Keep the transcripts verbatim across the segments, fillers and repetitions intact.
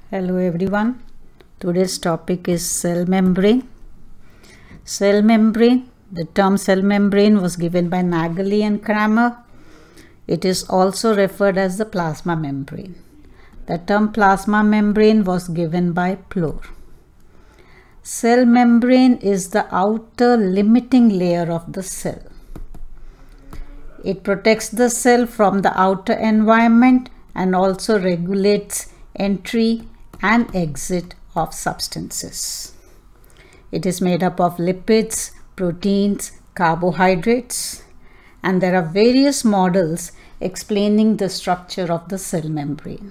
Hello everyone. Today's topic is cell membrane. Cell membrane. The term cell membrane was given by Naegeli and Kramer. It is also referred as the plasma membrane. The term plasma membrane was given by Plore. Cell membrane is the outer limiting layer of the cell. It protects the cell from the outer environment and also regulates entry and exit of substances. It is made up of lipids, proteins, carbohydrates, and there are various models explaining the structure of the cell membrane.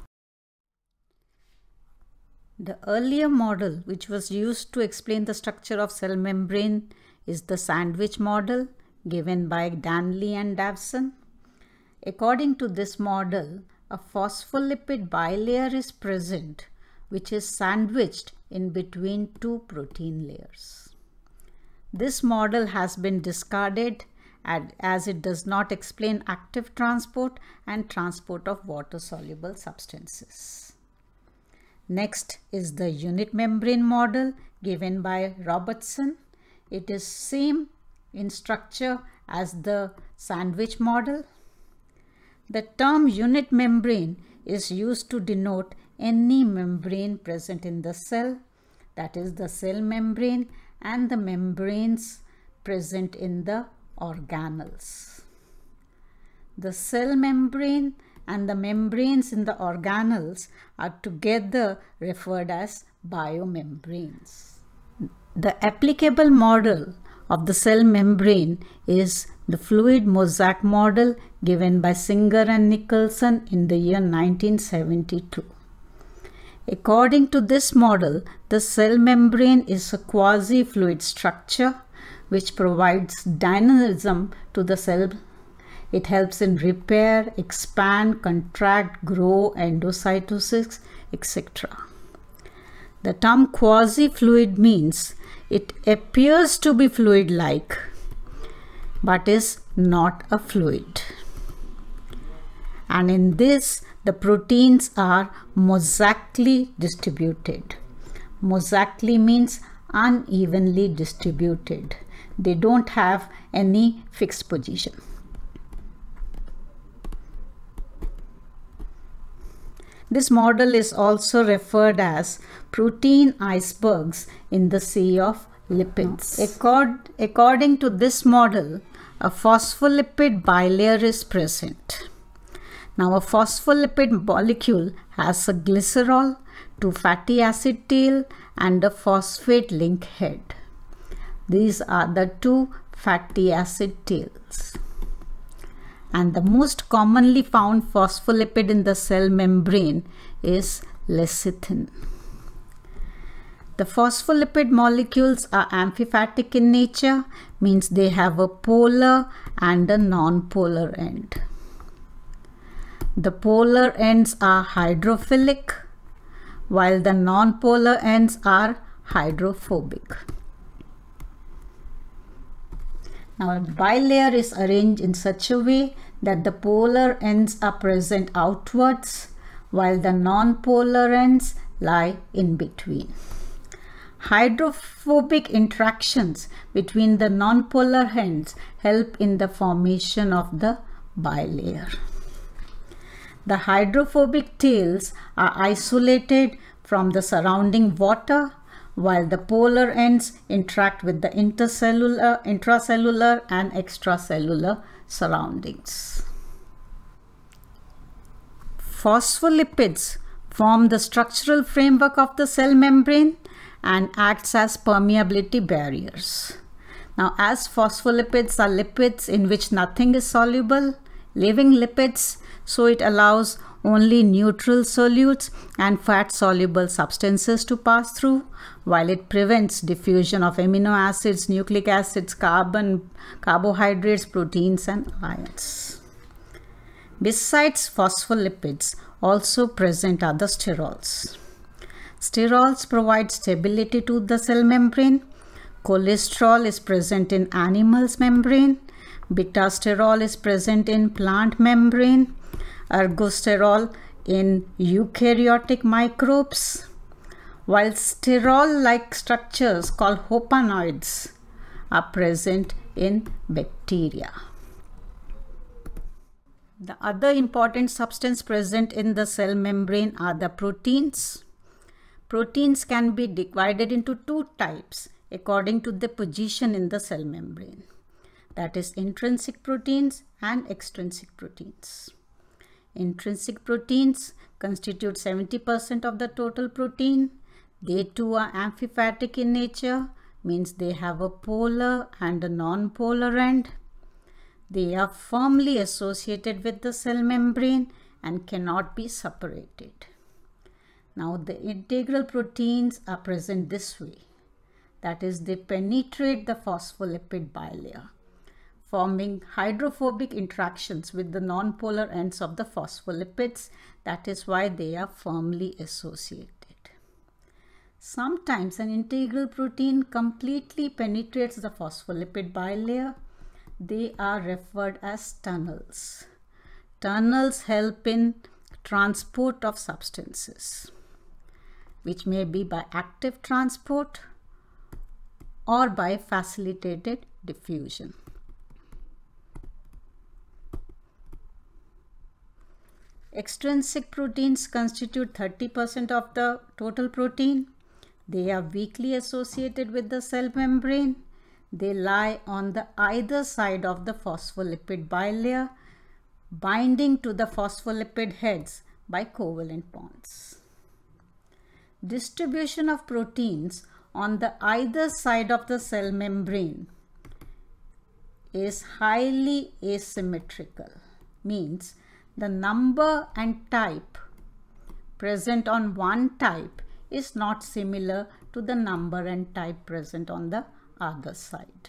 The earlier model which was used to explain the structure of cell membrane is the sandwich model given by Danley and Davson. According to this model, a phospholipid bilayer is present which is sandwiched in between two protein layers. This model has been discarded as it does not explain active transport and transport of water-soluble substances. Next is the unit membrane model given by Robertson. It is same in structure as the sandwich model. The term unit membrane is used to denote any membrane present in the cell, that is the cell membrane and the membranes present in the organelles. The cell membrane and the membranes in the organelles are together referred as biomembranes. The applicable model of the cell membrane is the fluid mosaic model given by Singer and Nicholson in the year nineteen seventy-two. According to this model, the cell membrane is a quasi-fluid structure which provides dynamism to the cell. It helps in repair, expand, contract, grow, endocytosis, et cetera. The term quasi-fluid means it appears to be fluid-like but is not a fluid. And in this, the proteins are mosaically distributed. Mosaically means unevenly distributed. They don't have any fixed position. This model is also referred as protein icebergs in the sea of lipids. Accord, according to this model, a phospholipid bilayer is present. Now, a phospholipid molecule has a glycerol, two fatty acid tail, and a phosphate link head. These are the two fatty acid tails. And the most commonly found phospholipid in the cell membrane is lecithin. The phospholipid molecules are amphipathic in nature, means they have a polar and a non-polar end. The polar ends are hydrophilic, while the non-polar ends are hydrophobic. Now, a bilayer is arranged in such a way that the polar ends are present outwards, while the non-polar ends lie in between. Hydrophobic interactions between the non-polar ends help in the formation of the bilayer. The hydrophobic tails are isolated from the surrounding water, while the polar ends interact with the intercellular, intracellular and extracellular surroundings. Phospholipids form the structural framework of the cell membrane and acts as permeability barriers. Now, as phospholipids are lipids in which nothing is soluble, living lipids, so it allows only neutral solutes and fat-soluble substances to pass through, while it prevents diffusion of amino acids, nucleic acids, carbon, carbohydrates, proteins, and ions. Besides phospholipids, also present are the sterols. Sterols provide stability to the cell membrane. Cholesterol is present in animals' membrane. Beta-sterol is present in plant membrane. Ergosterol in eukaryotic microbes, while sterol-like structures called hopanoids are present in bacteria. The other important substance present in the cell membrane are the proteins. Proteins can be divided into two types according to the position in the cell membrane. That is intrinsic proteins and extrinsic proteins. Intrinsic proteins constitute seventy percent of the total protein. They too are amphipathic in nature, means they have a polar and a non-polar end. They are firmly associated with the cell membrane and cannot be separated. Now the integral proteins are present this way. That is, they penetrate the phospholipid bilayer, forming hydrophobic interactions with the non-polar ends of the phospholipids. That is why they are firmly associated. Sometimes an integral protein completely penetrates the phospholipid bilayer. They are referred as tunnels. Tunnels help in transport of substances, which may be by active transport or by facilitated diffusion. Extrinsic proteins constitute thirty percent of the total protein. They are weakly associated with the cell membrane. They lie on the either side of the phospholipid bilayer, binding to the phospholipid heads by covalent bonds. Distribution of proteins on the either side of the cell membrane is highly asymmetrical, means the number and type present on one type is not similar to the number and type present on the other side.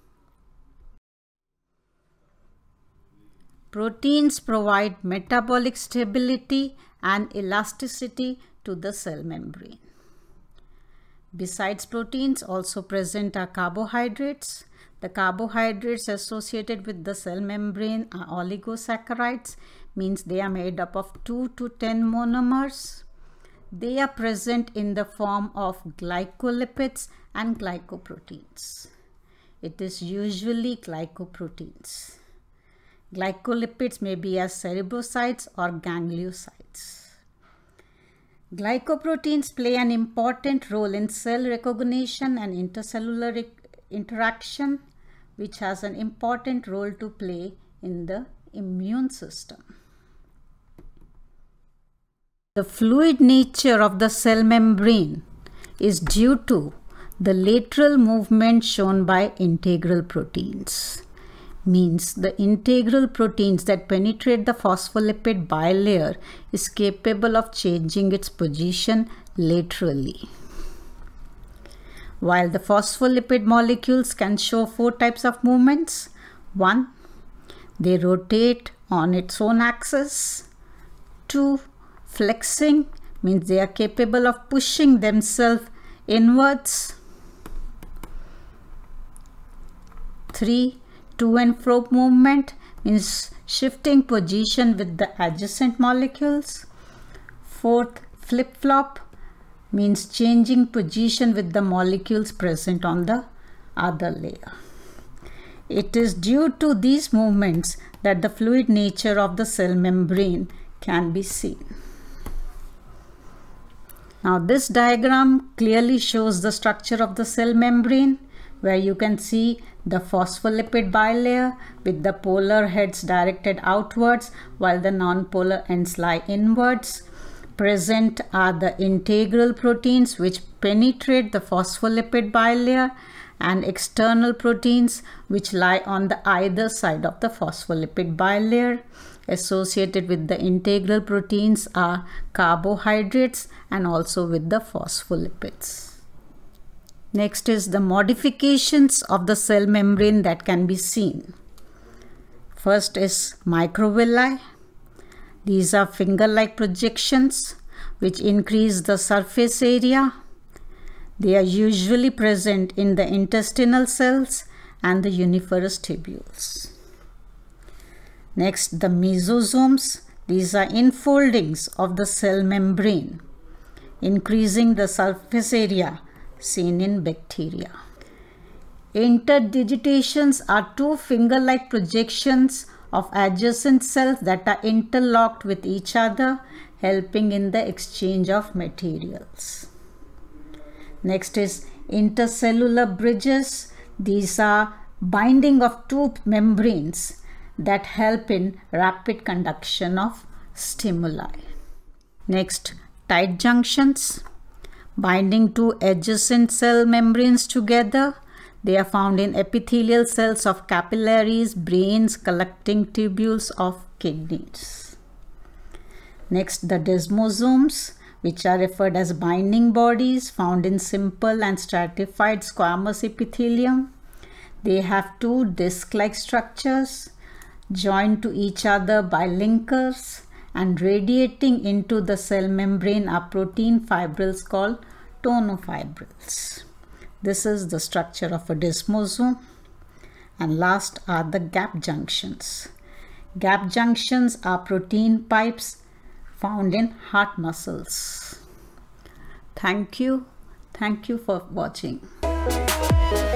Proteins provide metabolic stability and elasticity to the cell membrane. Besides proteins, also present are carbohydrates. The carbohydrates associated with the cell membrane are oligosaccharides, means they are made up of two to ten monomers. They are present in the form of glycolipids and glycoproteins. It is usually glycoproteins. Glycolipids may be as cerebrosides or gangliosides. Glycoproteins play an important role in cell recognition and intercellular interaction, which has an important role to play in the immune system. The fluid nature of the cell membrane is due to the lateral movement shown by integral proteins. Means the integral proteins that penetrate the phospholipid bilayer is capable of changing its position laterally. While the phospholipid molecules can show four types of movements. One, they rotate on its own axis. Two, flexing, means they are capable of pushing themselves inwards. Three, to and fro movement, means shifting position with the adjacent molecules. Fourth, flip-flop, means changing position with the molecules present on the other layer. It is due to these movements that the fluid nature of the cell membrane can be seen. Now this diagram clearly shows the structure of the cell membrane, where you can see the phospholipid bilayer with the polar heads directed outwards while the non-polar ends lie inwards. Present are the integral proteins which penetrate the phospholipid bilayer, and external proteins which lie on the either side of the phospholipid bilayer. Associated with the integral proteins are carbohydrates and also with the phospholipids. Next is the modifications of the cell membrane that can be seen. First is microvilli. These are finger-like projections which increase the surface area. They are usually present in the intestinal cells and the uniferous tubules. Next, the mesosomes. These are infoldings of the cell membrane, increasing the surface area seen in bacteria. Interdigitations are two finger-like projections of adjacent cells that are interlocked with each other, helping in the exchange of materials. Next is intercellular bridges. These are binding of two membranes that help in rapid conduction of stimuli. Next, tight junctions, binding two adjacent cell membranes together. They are found in epithelial cells of capillaries, brains, collecting tubules of kidneys. Next, the desmosomes, which are referred as binding bodies, found in simple and stratified squamous epithelium. They have two disc-like structures joined to each other by linkers, and radiating into the cell membrane are protein fibrils called tonofibrils. This is the structure of a desmosome. And last are the gap junctions. Gap junctions are protein pipes found in heart muscles. Thank you. Thank you for watching.